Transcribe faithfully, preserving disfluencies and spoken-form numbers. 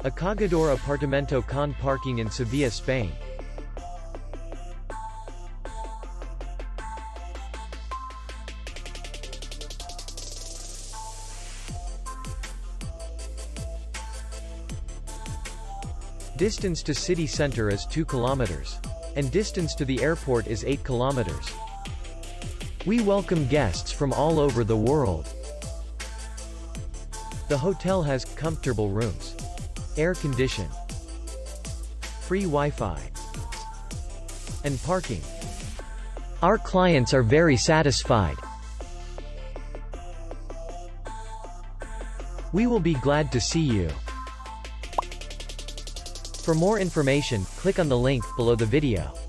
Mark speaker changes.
Speaker 1: Acogedor apartamento con parking in Sevilla, Spain. Distance to city center is two kilometers. And distance to the airport is eight kilometers. We welcome guests from all over the world. The hotel has comfortable rooms, air condition, free Wi-Fi, and parking. Our clients are very satisfied. We will be glad to see you. For more information, click on the link below the video.